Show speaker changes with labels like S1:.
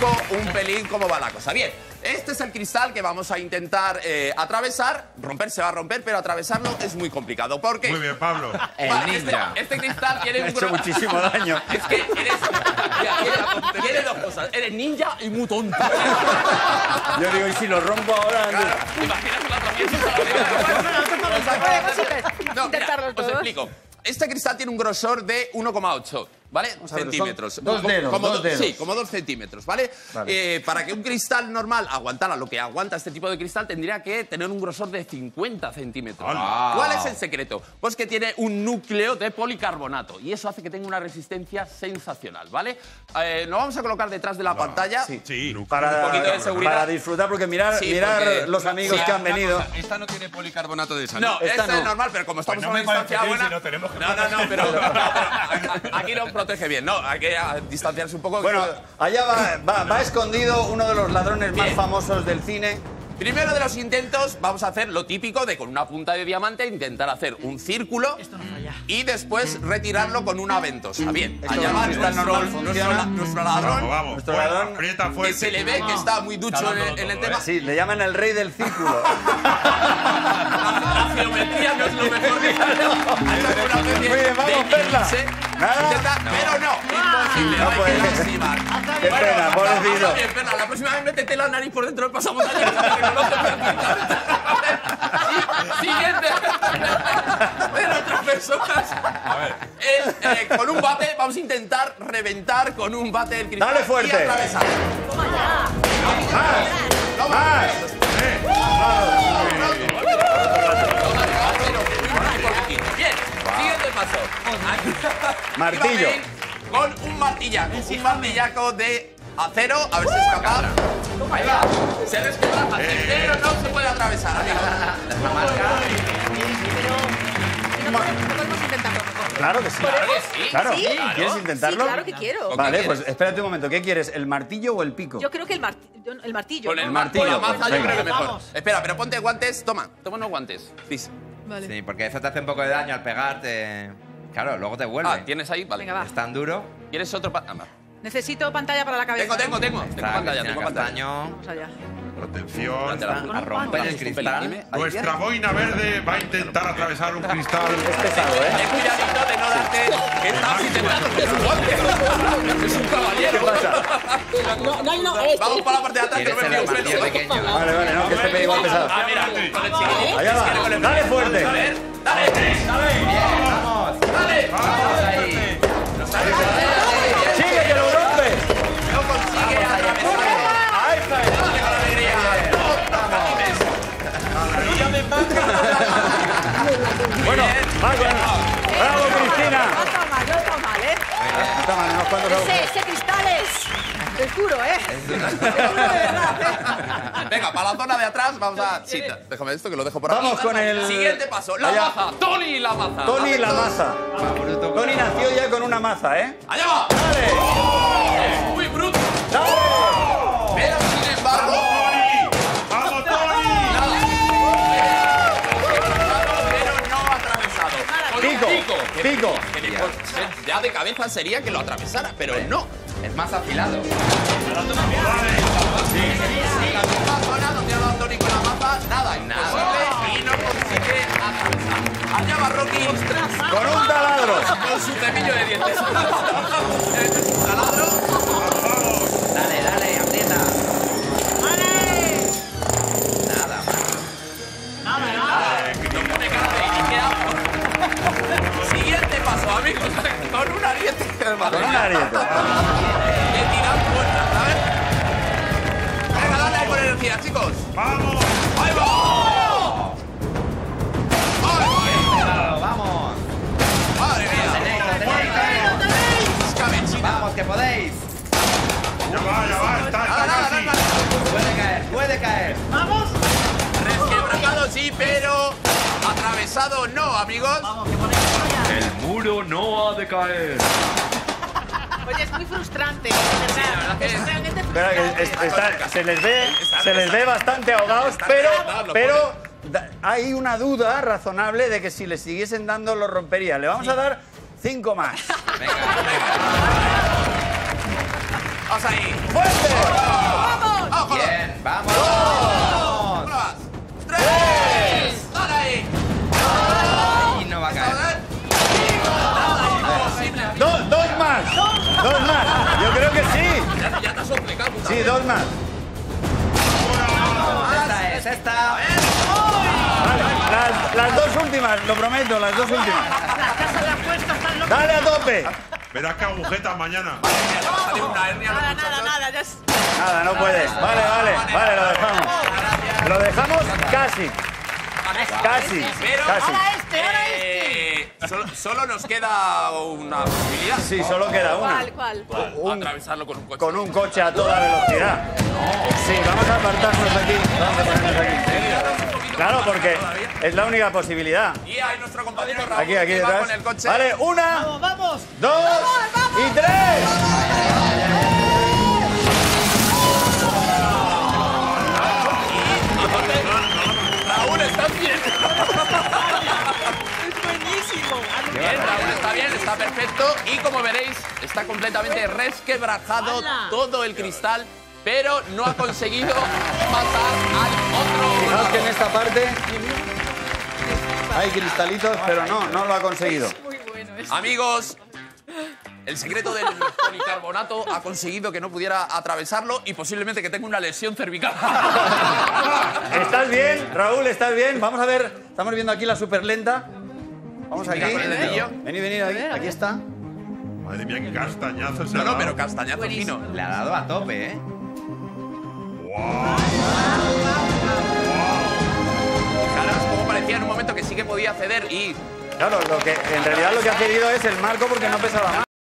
S1: explico un pelín cómo va la cosa. Bien, este es el cristal que vamos a intentar atravesar. Romper se va a romper, pero atravesarlo es muy complicado. ¿Por qué?
S2: Muy bien, Pablo.
S1: Vale, este cristal tiene un...
S3: Ha hecho muchísimo daño.
S1: Es que tiene dos cosas. Eres ninja y muy tonto.
S3: Yo digo, ¿y si lo rompo ahora?
S1: Claro, imaginas un atravieso. No, mira, os explico. Este cristal tiene un grosor de 1,8, ¿vale? Centímetros.
S3: Dos dedos.
S1: Sí, como 2 centímetros, ¿vale? Para que un cristal normal aguantara lo que aguanta este tipo de cristal, tendría que tener un grosor de 50 centímetros. ¿Cuál es el secreto? Pues que tiene un núcleo de policarbonato y eso hace que tenga una resistencia sensacional, ¿vale? Lo vamos a colocar detrás de la pantalla.
S2: Sí.
S1: Para un poquito de seguridad.
S3: Para disfrutar, porque mirar los amigos que han venido.
S4: Esta no tiene policarbonato de sal.
S1: No, esta es normal, pero como estamos a una distancia buena... No, pero aquí no protege bien, ¿no? Hay que distanciarse un poco.
S3: Bueno, allá va escondido uno de los ladrones más famosos del cine.
S1: Primero de los intentos vamos a hacer lo típico de con una punta de diamante intentar hacer un círculo y después retirarlo con una ventosa. Bien, allá va nuestro ladrón.
S2: Vamos,
S3: Nuestro ladrón,
S2: aprieta fuerte.
S1: Que se le ve que está muy ducho en el tema.
S3: Sí, le llaman el rey del círculo.
S1: La geometría no es lo mejor que
S3: Muy bien, vamos, Perla.
S1: Pero no, imposible.
S3: No puede.
S1: Lástima.
S3: Qué pena, pobrecito.
S1: Bien, Perla, la próxima vez métete la nariz por dentro del pasamontañas. Siguiente. Pero otras personas. A ver. Con un bate vamos a intentar reventar con un bate el cristal.
S3: Dale fuerte.
S1: Y atravesar.
S5: Toma ya.
S3: ¡Más!
S1: Bien, siguiente paso.
S3: Martillo.
S1: Con un martillaco. Un martillaco de acero. A ver si es capaz. Ahí va. Se desquebra fácil, pero no se puede atravesar, amigo.
S5: Podemos intentarlo mejor.
S3: Claro que sí. Claro.
S5: Sí.
S3: ¿Quieres intentarlo?
S5: Sí, claro que quiero.
S3: Vale, pues espérate un momento. ¿Qué quieres? ¿El martillo o el pico?
S5: Yo creo que el martillo.
S1: Con el
S5: ¿no?
S1: martillo. Con la maza yo
S3: Venga.
S1: creo que mejor.
S5: Vamos.
S1: Espera, pero ponte guantes. Toma unos guantes. Please.
S5: Vale.
S4: Sí, porque eso te hace un poco de daño al pegarte. Claro, luego te vuelve.
S1: ¿Tienes ahí? Vale.
S5: Venga, va.
S4: Es tan duro.
S1: ¿Quieres otro?
S5: Necesito pantalla para la cabeza.
S1: Tengo pantalla,
S4: Cristina
S1: tengo pantalla.
S4: Castaño.
S5: Vamos allá.
S2: Atención.
S4: A romper el cristal.
S2: Nuestra boina verde va a intentar atravesar un cristal.
S3: Es pesado, ¿eh?
S1: Ten cuidadito de no darte... ¿Qué estás intentando? ¡Es un guante! ¡Es un caballero!
S3: ¿Qué pasa?
S1: Vamos para la parte de atrás que no
S4: ¿Quieres
S1: me
S4: ser el
S1: fío.
S4: martillo pequeño?
S3: Vale, no, que este pega igual pesado.
S1: Ah, mira, con el chiquitín.
S3: Allá va. Dale fuerte.
S1: A ver, dale.
S4: Vamos.
S1: Dale.
S4: Vamos ahí.
S3: ¡Sigue, que lo rompes!
S1: No consigue atravesar.
S3: ¡Ahí está!
S1: Dale con alegría.
S3: Bueno, va con... ¡Bravo, Cristina!
S5: No está mal, no está mal, ¿eh?
S3: Toma unos cuantos segundos.
S5: Ese cristal es duro, ¿eh? Es duro de verdad, ¿eh?
S1: Venga, para la zona de atrás vamos a... Sí, déjame esto que lo dejo por aquí.
S3: Vamos con el...
S1: Siguiente paso, la
S3: Allá.
S1: maza. Tony la maza.
S3: Tony la maza.
S4: Bruto.
S3: Tony nació ya con una maza, ¿eh?
S1: ¡Allá va!
S3: ¡Dale!
S1: Es muy bruto.
S3: ¡Dale!
S1: Pero sin embargo...
S2: ¡Vamos, Tony!
S1: Pero no atravesado. Con un
S3: Pico.
S1: Ya de cabeza sería que lo atravesara, pero no.
S4: Es más afilado.
S1: La misma zona donde ha dado Tony con la maza, nada, imposible y no consigue atravesar. Allá va Rocky
S3: Con un taladro.
S1: con su cepillo de dientes. Este es un taladro.
S4: Dale, aprieta.
S5: ¡Vale!
S4: Nada más.
S1: No pone cara de Ikea. Siguiente paso, amigos. Con un ariete.
S3: Con un ariete.
S1: Le tiran puertas, ¿sabes? Venga, dale ahí con energía, chicos.
S2: ¡Vamos!
S1: ¡Ahí va!
S4: Vamos.
S1: ¡Madre mía! Escabechina.
S4: Vamos, que podéis.
S2: Ya va, está casi.
S4: Puede caer.
S1: Resquebrajado sí, pero atravesado no, amigos.
S6: El muro no ha de caer.
S5: Oye, es muy frustrante, de verdad. Es realmente
S3: Espera,
S5: frustrante.
S3: que se les ve bastante ahogados, pero hay una duda razonable de que si le siguiesen dando lo rompería. Le vamos a dar 5 más.
S1: Vamos ahí.
S3: ¡Fuerte!
S1: ¡Vamos!
S4: Bien, vamos.
S1: ¡Dos! ¡Tres! ¡Dale ahí!
S4: Y no va a caer.
S3: Dos más. Dos más. Yo creo que sí.
S1: Ya te has complicado.
S3: Sí, dos más.
S4: Esta es, esta.
S3: Vale, las dos últimas, lo prometo, las dos últimas. Dale a tope.
S2: Verás que agujetas mañana.
S5: Nada, ya es...
S3: Nada, no puedes. Vale, lo dejamos. Lo dejamos casi. Casi.
S1: Pero
S3: Casi.
S1: solo nos queda una posibilidad.
S3: Sí, solo queda una.
S5: ¿Cuál?
S1: Atravesarlo con un coche.
S3: Con un coche a toda velocidad. Sí, vamos a apartarnos de aquí. Vamos a ponernos aquí. Claro, porque es la única posibilidad.
S1: Y hay nuestro compañero Raúl
S3: Aquí
S1: que va
S3: detrás.
S1: con el coche.
S3: Vale, una,
S5: ¡Vamos!
S3: dos y tres.
S1: Raúl, ¿estás bien?
S5: ¡Es buenísimo!
S1: Bien, Raúl está bien, está perfecto. Y como veréis, está completamente resquebrajado todo el cristal, pero no ha conseguido pasar al otro
S3: Fijaos que en
S1: lado.
S3: esta parte hay cristalitos, pero no lo ha conseguido.
S5: Muy bueno.
S1: Amigos, el secreto del policarbonato ha conseguido que no pudiera atravesarlo y posiblemente que tenga una lesión cervical.
S3: ¿Estás bien, Raúl? ¿Estás bien? Vamos a ver. Estamos viendo aquí la superlenta. Vamos aquí.
S1: Mira, con el dedillo.
S3: Venid, aquí está.
S2: Madre mía, qué castañazo se
S1: No,
S2: ha
S1: no,
S2: dado.
S1: pero castañazo fino.
S4: Le ha dado a tope, ¿eh?
S1: Fijaros cómo parecía en un momento que sí que podía ceder y
S3: Claro, en realidad lo que ha querido es el marco porque no pesaba más.